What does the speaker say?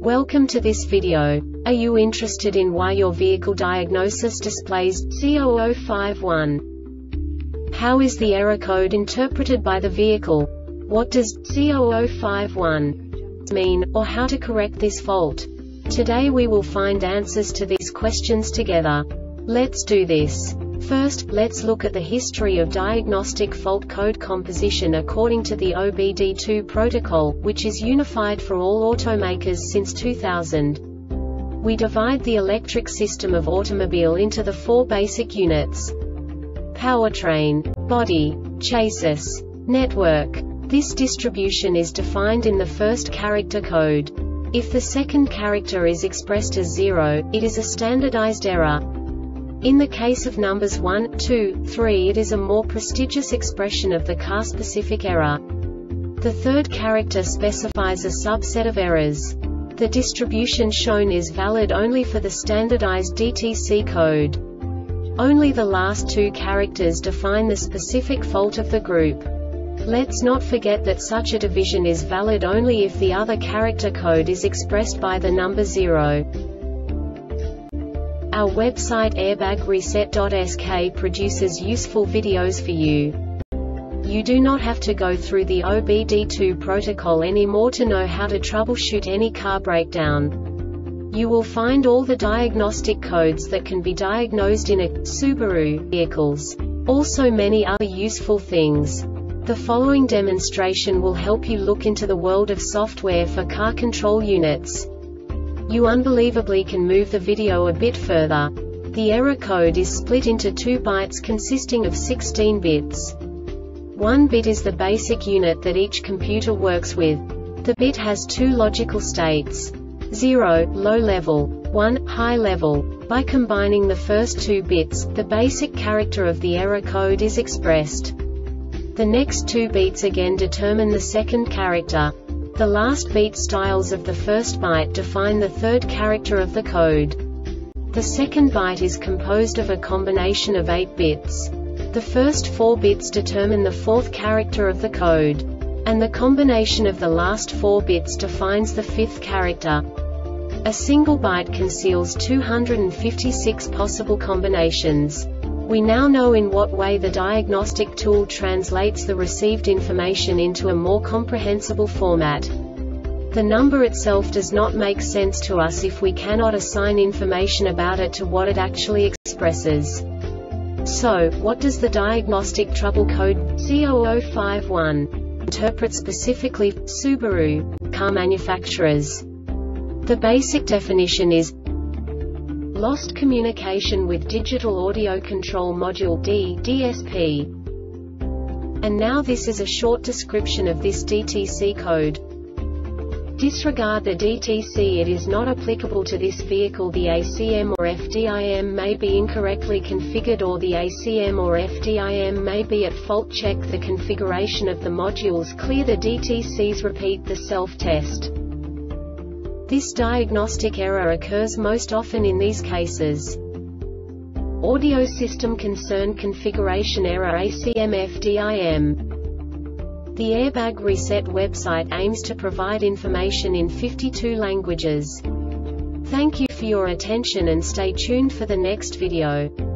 Welcome to this video. Are you interested in why your vehicle diagnosis displays C0051? How is the error code interpreted by the vehicle? What does C0051 mean, or how to correct this fault? Today we will find answers to these questions together. Let's do this. First, let's look at the history of diagnostic fault code composition according to the OBD2 protocol, which is unified for all automakers since 2000. We divide the electric system of automobile into the four basic units: powertrain, body, chassis, network. This distribution is defined in the first character code. If the second character is expressed as 0, it is a standardized error. In the case of numbers 1, 2, 3, it is a more prestigious expression of the car-specific error. The third character specifies a subset of errors. The distribution shown is valid only for the standardized DTC code. Only the last two characters define the specific fault of the group. Let's not forget that such a division is valid only if the other character code is expressed by the number 0. Our website airbagreset.sk produces useful videos for you. You do not have to go through the OBD2 protocol anymore to know how to troubleshoot any car breakdown. You will find all the diagnostic codes that can be diagnosed in a Subaru vehicles. Also many other useful things. The following demonstration will help you look into the world of software for car control units. You unbelievably can move the video a bit further. The error code is split into 2 bytes consisting of 16 bits. 1 bit is the basic unit that each computer works with. The bit has 2 logical states: 0, low level, 1, high level. By combining the first 2 bits, the basic character of the error code is expressed. The next 2 beats again determine the second character. The last beat styles of the first byte define the third character of the code. The second byte is composed of a combination of 8 bits. The first 4 bits determine the fourth character of the code. And the combination of the last 4 bits defines the fifth character. A single byte conceals 256 possible combinations. We now know in what way the diagnostic tool translates the received information into a more comprehensible format. The number itself does not make sense to us if we cannot assign information about it to what it actually expresses. So, what does the diagnostic trouble code C0051 interpret specifically for Subaru car manufacturers? The basic definition is lost communication with digital audio control module DSP. And now this is a short description of this DTC code. Disregard the DTC, it is not applicable to this vehicle. The ACM or FDIM may be incorrectly configured, or the ACM or FDIM may be at fault. Check the configuration of the modules. Clear the DTCs. Repeat the self-test. This diagnostic error occurs most often in these cases: audio system concern, configuration error, ACM FDIM. The Airbag Reset website aims to provide information in 52 languages. Thank you for your attention and stay tuned for the next video.